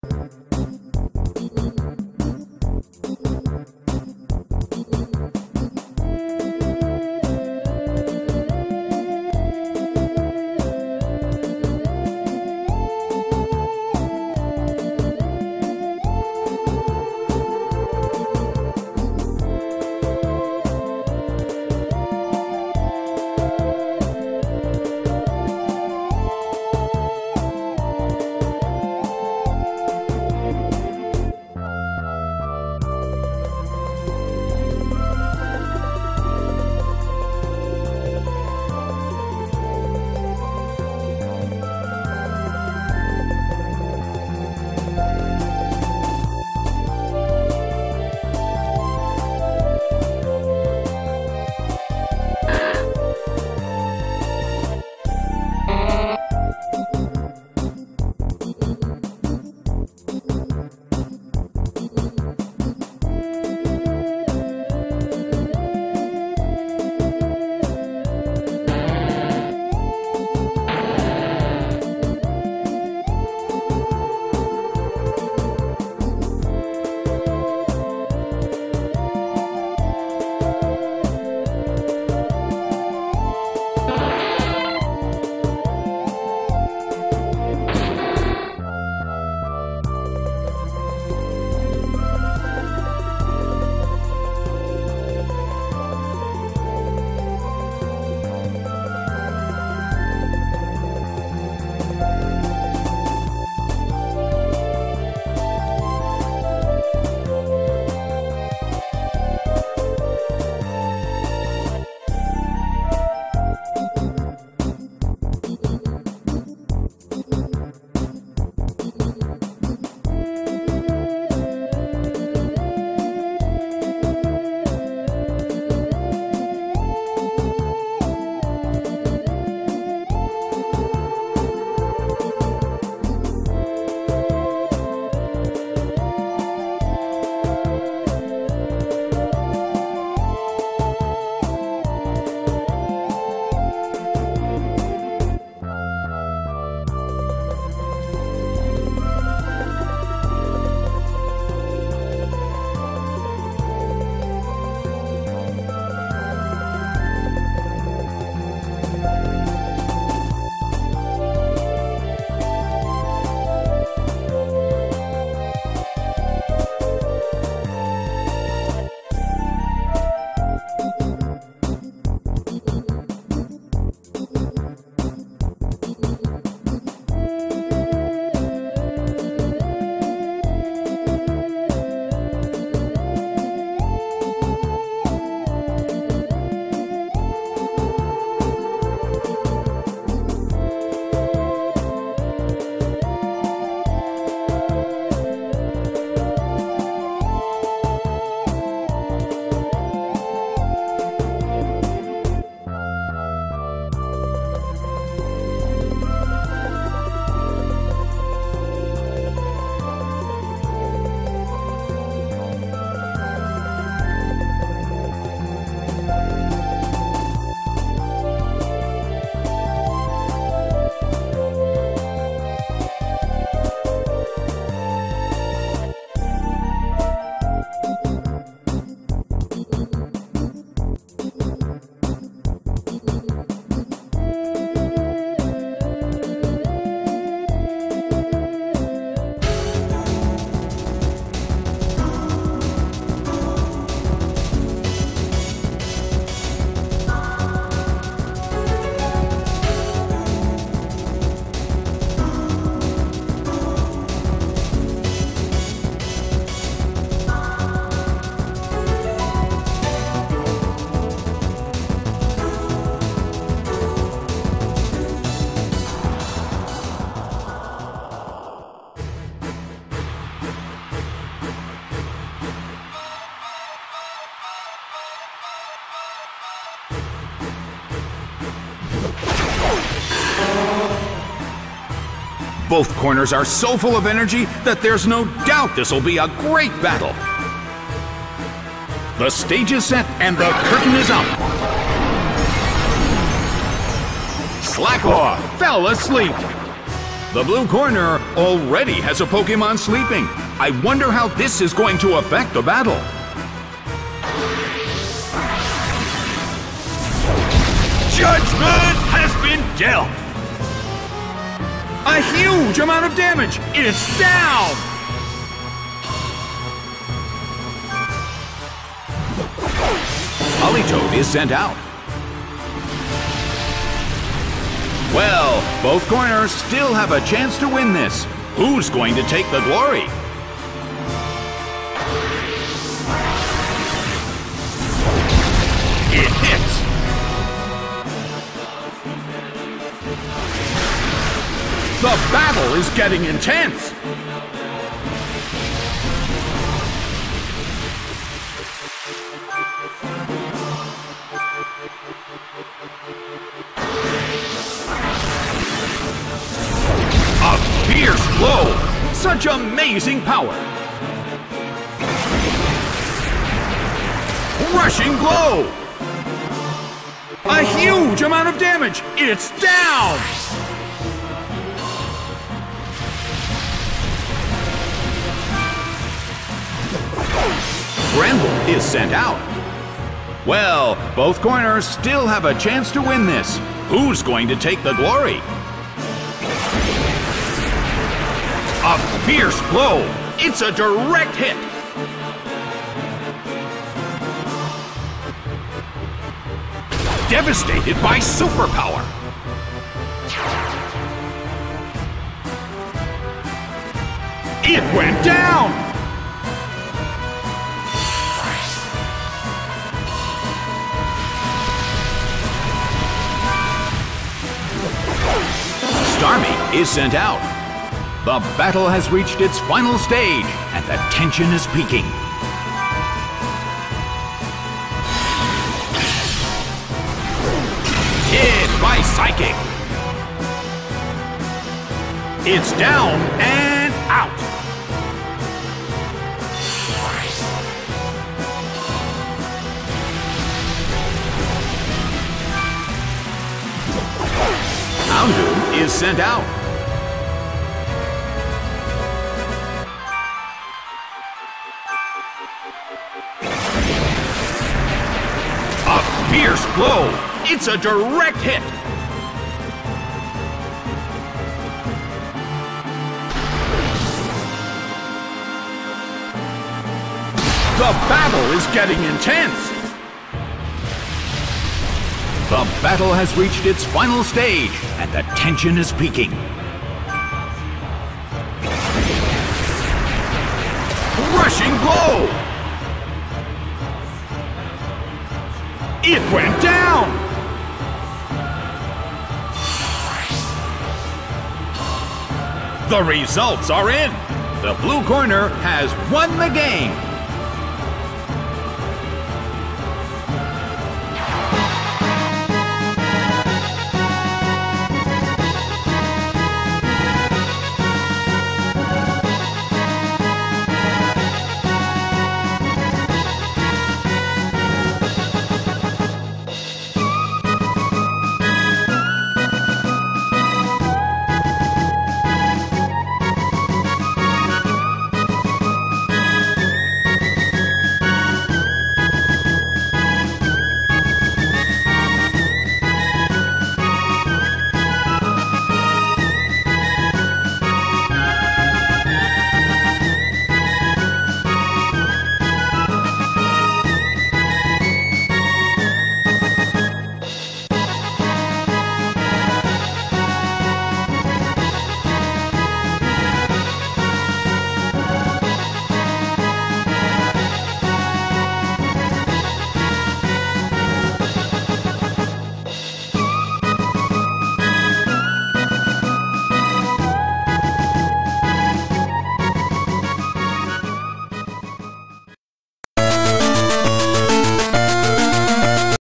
Both corners are so full of energy that there's no doubt this'll be a great battle. The stage is set and the curtain is up. Slacklaw fell asleep. The blue corner already has a Pokémon sleeping. I wonder how this is going to affect the battle. Judgment has been dealt! A huge amount of damage! It's down! Politoed is sent out. Well, both corners still have a chance to win this. Who's going to take the glory? It hits! The battle is getting intense! A fierce blow! Such amazing power! Rushing blow! A huge amount of damage! It's down! Bramble is sent out. Well, both corners still have a chance to win this. Who's going to take the glory? A fierce blow! It's a direct hit! Devastated by superpower! It went down! Starmie is sent out. The battle has reached its final stage, and the tension is peaking. Hit by Psychic. It's down and out. Houndoom is sent out. A fierce blow! It's a direct hit! The battle is getting intense! The battle has reached its final stage, and the tension is peaking. Rushing blow! It went down! The results are in! The blue corner has won the game!